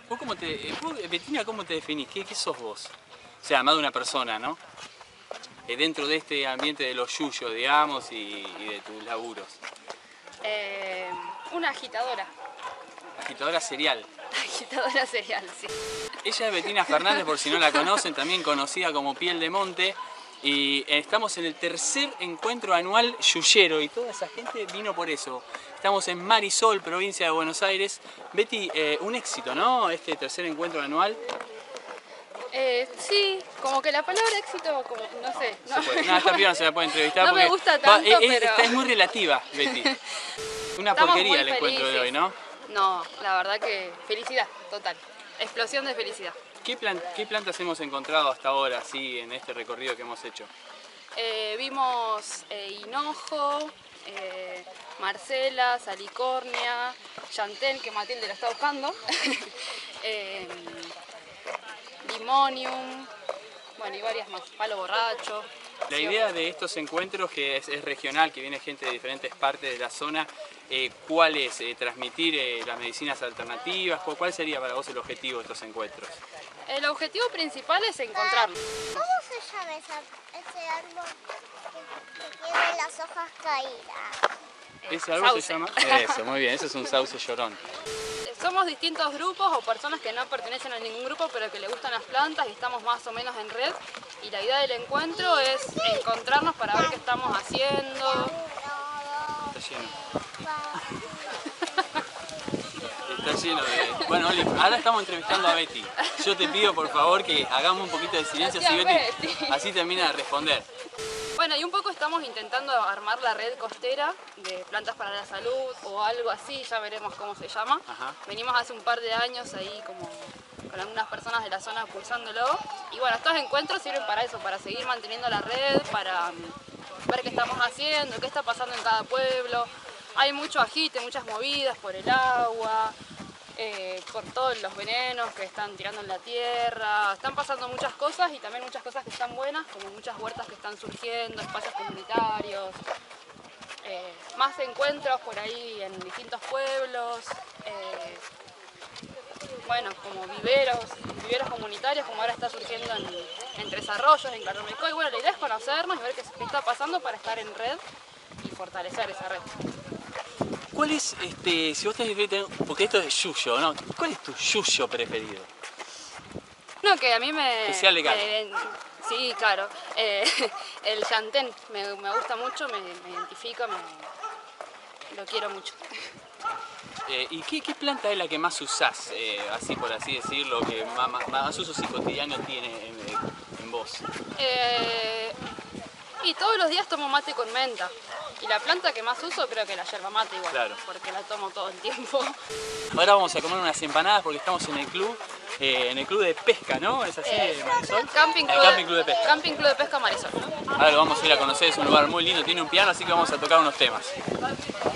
Vos Betina, ¿cómo te definís? ¿Qué sos vos? O sea, además de una persona, ¿no? Dentro de este ambiente de los yuyos, digamos, y de tus laburos. Una agitadora. Agitadora serial. Agitadora serial, sí. Ella es Betina Fernández, por si no la conocen, también conocida como Piel de Monte. Y estamos en el tercer encuentro anual yuyero y toda esa gente vino por eso. Estamos en Marisol, provincia de Buenos Aires. Betty, un éxito, ¿no? Este tercer encuentro anual. Sí, como que la palabra éxito, como, no sé. No, esta piba no se la puede entrevistar no porque me gusta tanto, pero... es muy relativa, Betty. Una Estamos porquería el muy encuentro de felices. hoy, ¿no? No, la verdad que felicidad, total. Explosión de felicidad. ¿Qué plantas hemos encontrado hasta ahora, así, en este recorrido que hemos hecho? Vimos hinojo, marcela, salicornia, chantén, que Matilde la está buscando, limonium, bueno, y varias más, palo borracho. La idea de estos encuentros, que es regional, que viene gente de diferentes partes de la zona, ¿cuál es? ¿Transmitir las medicinas alternativas? ¿Cuál sería para vos el objetivo de estos encuentros? El objetivo principal es encontrarnos. ¿Cómo se llama ese árbol que tiene las hojas caídas? ¿Ese árbol Sauce. se llama? Eso, muy bien, eso es un sauce llorón. Somos distintos grupos o personas que no pertenecen a ningún grupo pero que le gustan las plantas y estamos más o menos en red. Y la idea del encuentro es encontrarnos para ver qué estamos haciendo. Está lleno. Está lleno de... Bueno, Oli, ahora estamos entrevistando a Betty. Yo te pido por favor que hagamos un poquito de silencio así termina de responder. Bueno, y un poco estamos intentando armar la red costera de plantas para la salud o algo así, ya veremos cómo se llama. Ajá. Venimos hace un par de años ahí como con algunas personas de la zona pulsándolo. Y bueno, estos encuentros sirven para eso, para seguir manteniendo la red, para ver qué estamos haciendo, qué está pasando en cada pueblo. Hay mucho agite, muchas movidas por el agua, por todos los venenos que están tirando en la tierra. Están pasando muchas cosas y también muchas cosas que están buenas, como muchas huertas que están surgiendo, espacios comunitarios, más encuentros por ahí en distintos pueblos, bueno, como viveros comunitarios, como ahora está surgiendo en Tres Arroyos, en Claromecó. Y bueno, la idea es conocernos y ver qué está pasando para estar en red y fortalecer esa red. ¿Cuál es, si vos tenés que tener, porque esto es yuyo, ¿no? ¿Cuál es tu yuyo preferido? No, que a mí me... Que sea legal. Sí, claro. El chantén me gusta mucho, me identifica, lo quiero mucho. ¿Y qué planta es la que más usás, así por así decirlo, que más uso cotidiano tiene en vos? Y todos los días tomo mate con menta. Y la planta que más uso creo que la yerba mate igual, claro, porque la tomo todo el tiempo. Ahora vamos a comer unas empanadas porque estamos en el club de pesca, ¿no? ¿Es así, Marisol? Camping Club de Pesca. Camping Club de Pesca Marisol. Ahora lo vamos a ir a conocer, es un lugar muy lindo, tiene un piano, así que vamos a tocar unos temas.